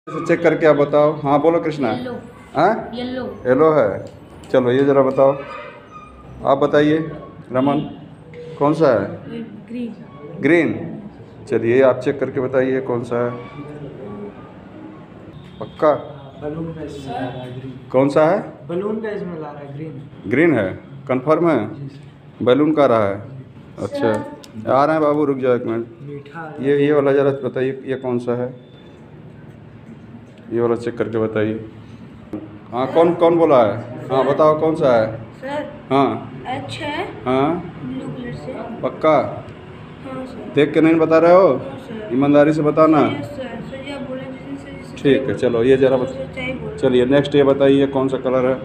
Check करके आप बताओ। हाँ बोलो कृष्णा। येलो। हाँ येलो। येलो है। चलो ये ज़रा बताओ, आप बताइए रमन, कौन सा है? ग्रीन। ग्रीन। चलिए आप चेक करके बताइए कौन सा है। पक्का? बलून का इसमें ला रहा है ग्रीन। कौन सा है? बलून का इसमें ला रहा है ग्रीन। ग्रीन है, कंफर्म है? बैलून का रहा है। अच्छा आ रहे हैं बाबू, रुक जाओ एक मिनट। मीठा ये वाला ज़रा बताइए, ये कौन सा है? ये वाला चेक करके बताइए। हाँ कौन कौन बोला है? हाँ बताओ कौन सा है? सर हाँ एच है हाँ ब्लू कलर से। पक्का? हाँ सर। देख के नहीं बता रहे हो? हाँ सर। ईमानदारी से बताना। Yes sir. सर जी आप बोले जैसे ठीक है चलो ये ज़रा चलिए नेक्स्ट ये बताइए कौन सा कलर है?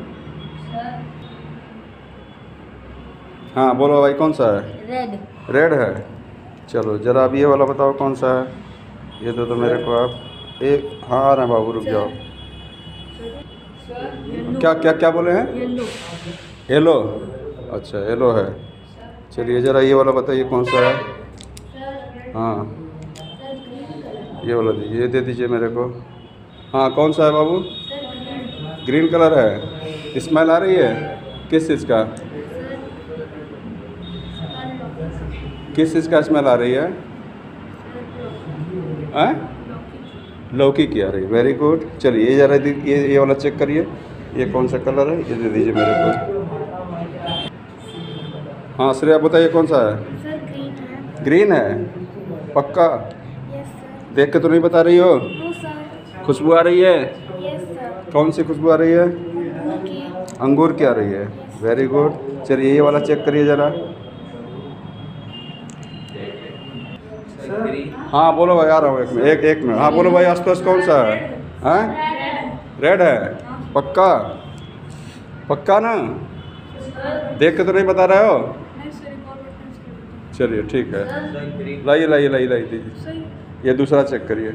हाँ बोलो भाई कौन सा है? रेड। रेड है। चलो ज़रा अब ये वाला बताओ कौन सा है? ये दो तो मेरे को आप एक। हाँ आ रहे हैं बाबू, रुक जाओ। क्या क्या क्या बोले हैं? येलो। येलो। अच्छा येलो है। चलिए ज़रा ये वाला बताइए कौन सा है? हाँ ये वाला दीजिए, ये दे दीजिए मेरे को। हाँ कौन सा है बाबू? ग्रीन कलर है। स्मेल आ रही है किस चीज़ का? किस चीज़ का स्मेल आ रही है? हैं? लौकी की आ रही है। Very good. चलिए ये ज़रा ये वाला चेक करिए, ये कौन सा कलर है? ये दे दीजिए मेरे को। हाँ श्रेया बताइए कौन सा है? सर ग्रीन है। ग्रीन है पक्का? Yes sir. देख के तो नहीं बता रही हो? No sir. खुशबू आ रही है? Yes sir. कौन सी खुशबू आ रही है? ओके। अंगूर की आ रही है। Very good. चलिए ये वाला चेक करिए ज़रा। हाँ बोलो भाई, आ रहा हूँ एक मिनट। हाँ बोलो भाई आशुतोष कौन सा है? हैं? रेड है पक्का? पक्का ना? देख के तो नहीं बता रहे हो? चलिए ठीक है, लाइए लाइए लाइए लाइए दीजिए। ये दूसरा चेक करिए।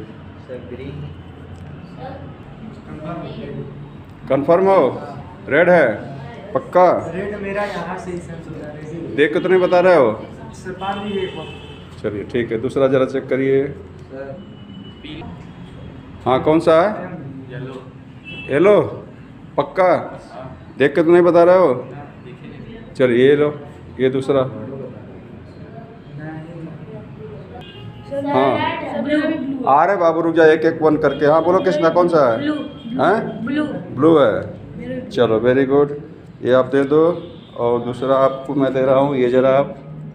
कंफर्म हो? रेड है पक्का? रेड मेरा यहाँ से ही सेंस हो रहा है। देख के तो नहीं बता रहे हो? इससे पार भी एक वक्त। चलिए ठीक है, दूसरा ज़रा चेक करिए। हाँ कौन सा है? येलो पक्का? देख के तो नहीं बता रहे हो? चलिए ये लो, ये दूसरा। हाँ आ रहे बाबू, रुक जाए एक एक वन करके। हाँ बोलो कृष्णा कौन सा है? हैं? ब्लू। ब्लू है। चलो वेरी गुड, ये आप दे दो। और दूसरा आपको मैं दे रहा हूँ, ये ज़रा आप।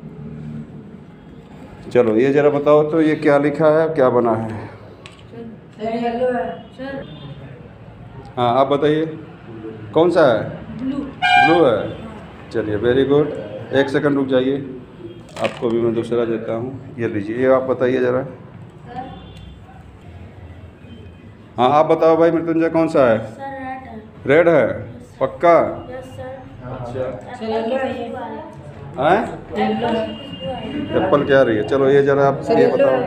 चलो ये ज़रा बताओ तो ये क्या लिखा है, क्या बना है? येलो है सर। हाँ आप बताइए कौन सा है? ब्लू। ब्लू है। चलिए वेरी गुड। एक सेकंड रुक जाइए, आपको भी मैं दूसरा देता हूँ। ये लीजिए, ये आप बताइए ज़रा। हाँ आप बताओ भाई मृत्युंजय कौन सा है? सर रेड है। रेड है पक्का? Yes sir. अच्छा सर येलो है ये। हैं? एप्पल क्या रही है? चलो ये ज़रा आप ये बताओ।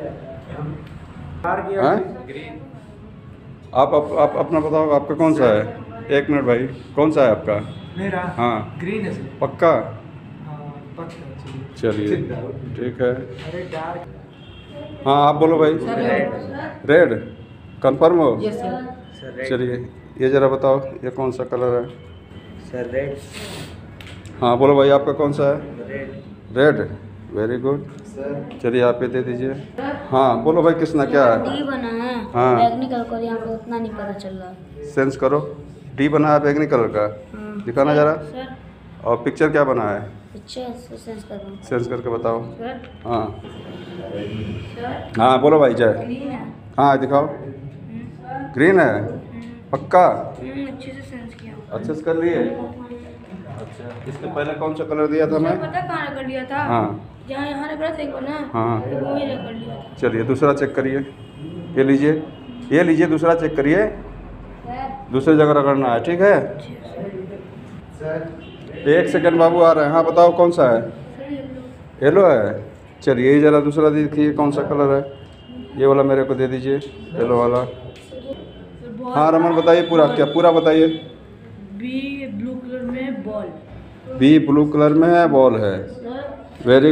हैं? आप अपना बताओ, आपका कौन सा है? एक मिनट भाई, कौन सा है आपका? मेरा हाँ ग्रीन है सर। पक्का? हाँ पक्का। चलिए ठीक है। अरे डार्क। हाँ आप बोलो भाई। रेड कंफर्म हो? Yes sir. चलिए ये ज़रा बताओ, ये कौन सा कलर है? Sir red. हाँ बोलो भाई आपका कौन सा है? Red. Red. Very good. Sir चलिए आप ये दे दीजिए। हाँ बोलो भाई किसना क्या है? डी बना है। हाँ। बैगनी कलर का यहाँ पे उतना नहीं पता चल रहा। सेंस करो। डी बना है बैगनी कलर का, दिखाना ज़रा। सर और पिक्चर क्या बना है? अच्छे से सेंस कर रहा हूँ। सेंस करके बताओ। सर। हाँ सर हाँ बोलो भाई जय। ग्रीन है। हाँ दिखाओ। ग्रीन है पक्का? अच्छे से सेंस किया। अच्छे से कर लिए? अच्छा इसके पहले कौन सा कलर दिया था मैं? पता कहाँ कर लिया था? हाँ जहाँ यहाँ रख रहा था एक बार ना। हाँ। एक वो ही कर लिया था। चलिए दूसरा चेक करिए। ये लीजिए, ये लीजिए दूसरा चेक करिए। दूसरी जगह रगड़ना है, ठीक है? एक सेकंड बाबू आ रहे हैं। हाँ बताओ कौन सा है? येलो है। चलिए ये ज़रा दूसरा देखिए कौन सा कलर है? ये वाला मेरे को दे दीजिए, येलो वाला। हाँ रमन बताइए पूरा, क्या पूरा बताइए। बी ब्लू कलर में बॉल। बी ब्लू कलर में है, बॉल है। Very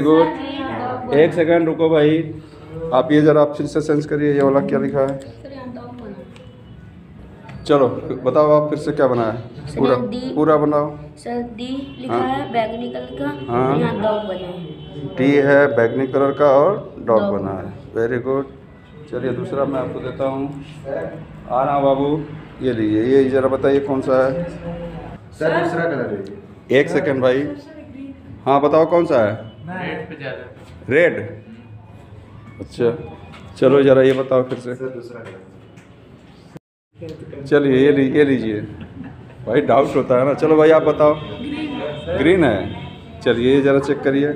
good. एक सेकंड रुको भाई, आप ये ज़रा आप फिर से सेंस करिए, ये वाला क्या लिखा है? चलो बताओ आप फिर से क्या बनाया है? पूरा डी। पूरा बनाओ। सर डी लिखा हाँ। है बैगनी कलर का। हाँ। और यहाँ डॉग बना है। टी है बैगनी कलर का और डॉग डॉग। बना है। Very good. चलिए दूसरा मैं आपको देता हूँ। आ रहा बाबू, ये लीजिए, ये ज़रा बताइए कौन सा है? सर दूसरा कलर है। एक सेकंड भाई, हाँ बताओ कौन सा है? रेड पे ज़्यादा। रेड। अच्छा चलो ज़रा ये बताओ फिर से। सर दूसरा कलर। चलिए ये लीजिए भाई, डाउट होता है ना। चलो भाई आप बताओ। ग्रीन है। चलिए ये ज़रा चेक करिए।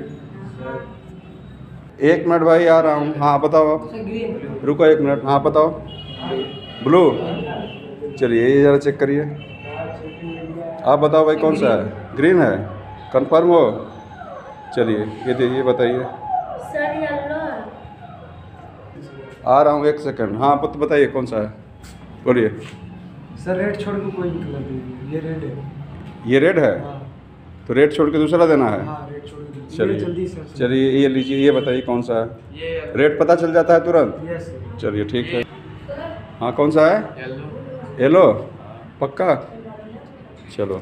एक मिनट भाई आ रहा हूँ। हाँ बताओ आप। रुको एक मिनट। हाँ बताओ। ब्लू। चलिए ये ज़रा चेक करिए। आप बताओ भाई कौन सा है? ग्रीन है। कंफर्म हो? चलिए ये बताइए। सर येलो है। आ रहा हूँ एक सेकंड। हाँ बताइए कौन सा है, बोलिए। सर रेड छोड़ के कोई कलर नहीं, ये रेड है। ये रेड है, हाँ। तो रेड छोड़ के दूसरा देना है। हाँ रेड छोड़ के। ये चलिए जल्दी से। चलिए ये लीजिए, ये बताइए कौन सा है? ये रेड पता चल जाता है तुरंत। यस। चलिए ठीक है। हाँ कौन सा है? येलो। येलो पक्का? चलो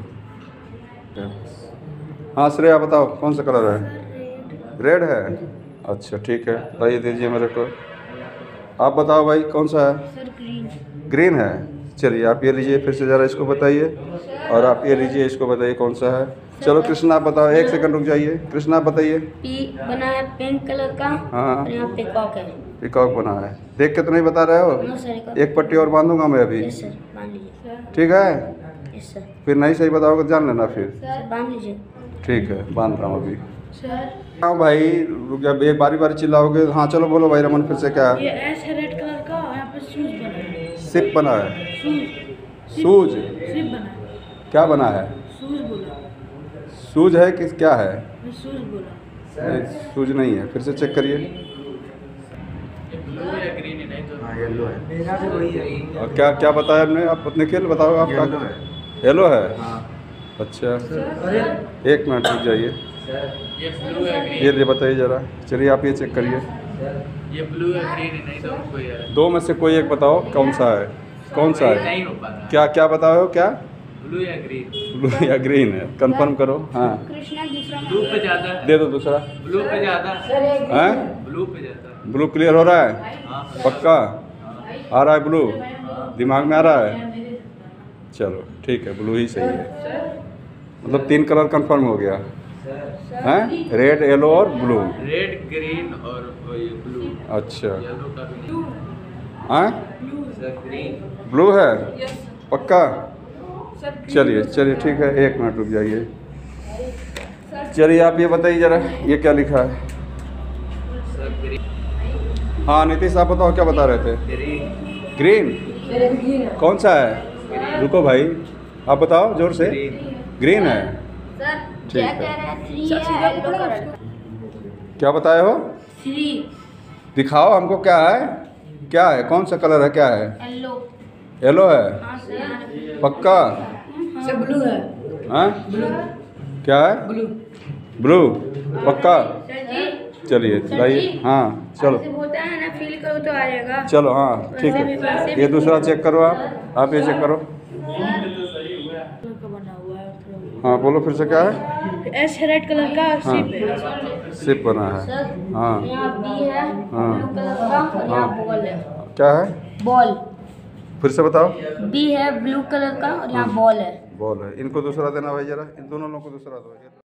हाँ श्रेया बताओ कौन सा कलर है? रेड है। अच्छा ठीक है, लाइए दीजिए मेरे को। आप बताओ भाई कौन सा है? Sir green. ग्रीन है। चलिए आप ये लीजिए, फिर से ज़रा इसको बताइए। और आप ये लीजिए, इसको बताइए कौन सा है। चलो कृष्णा आप बताओ, एक सेकंड रुक जाइए। कृष्णा आप बताइए। पी बना है पिंक कलर का। हाँ। और यहाँ पिकॉक है। पिकॉक बना है। देख के तो नहीं बता रहे हो? No sir. एक पट्टी और बांधूंगा मैं अभी। यस सर बांध लीजिए। ठीक है, यस सर। फिर नहीं सही बताओगे तो जान लेना फिर। सर बांध लीजिए। ठीक है बांध रहा हूँ अभी। सर हाँ भाई रुक जा, एक बारी बारी चिल्लाओगे। हाँ चलो बोलो भाई रमन, फिर से क्या है? ये एस है रेड कलर का और यहाँ पे शूज बना है। सिप बना है। शूज। शूज सिप बना है। क्या बना है? शूज बोला। शूज है कि क्या है? मैं शूज बोला। नहीं, शूज नहीं है। फिर से चेक करिए। ब्लू या ग्रीन है, नहीं तो हाँ येलो है। मेरा भी वही है। और क्या क्या बताया हमने? आप अपने खेल बताओ आप। येलो है। येलो है। हाँ। अच्छा अरे एक मिनट रुक जाइए। ये ब्लू है ग्रीन। ये बताइए ज़रा। चलिए आप ये चेक करिए। ये ब्लू है ग्रीन है, नहीं तो कोई है। दो में से कोई एक बताओ कौन सा है? कौन सा है? नहीं हो पा रहा। क्या क्या बताओ? क्या ब्लू या ग्रीन? ब्लू या ग्रीन है? कंफर्म करो। हाँ कृष्णा दूसरा ब्लू पे ज़्यादा है। दे दो दूसरा। ब्लू पे ज़्यादा है। हैं? ब्लू पे ज़्यादा है। ब्लू क्लियर हो रहा है? हाँ। पक्का आ रहा है ब्लू? दिमाग में आ रहा है? चलो ठीक है, ब्लू ही सही है। मतलब 3 कलर कंफर्म हो गया हैं? रेड येलो और ब्लू। रेड ग्रीन और ये ब्लू। अच्छा येलो का भी नहीं। हैं? Sir green. ब्लू है पक्का? चलिए चलिए ठीक है, एक मिनट रुक जाइए। चलिए आप ये बताइए ज़रा, ये क्या लिखा है? Sir green. हाँ नीतीश आप बताओ क्या बता रहे थे? ग्रीन। ग्रीन कौन सा है? रुको भाई आप बताओ जोर से। ग्रीन है। सर ठीक क्या है। कह रहा है? 3 है येलो कलर। क्या बताए हो? 3 दिखाओ हमको क्या है? क्या है? कौन सा कलर है? क्या है? येलो। येलो है हाँ सर। पक्का? सर ब्लू है। हाँ क्या है? ब्लू। ब्लू पक्का? सर जी। चलिए लाइए। हाँ चलो ऐसे होता है ना, फील करो तो आ जाएगा। चलो। हाँ ठीक है, ये दूसरा चेक करो। आप ये चेक करो। बना हुआ है। हाँ बोलो फिर से क्या है? एस रेड कलर का हाँ। सिप है। सिप बना है। सर हाँ यहाँ बी है हाँ। ब्लू कलर का और यहाँ हाँ। बॉल है। क्या है? बॉल। फिर से बताओ। बी है ब्लू कलर का और यहाँ बॉल है। बॉल है। इनको दूसरा देना भाई, जरा इन दोनों लोगों को दूसरा दो।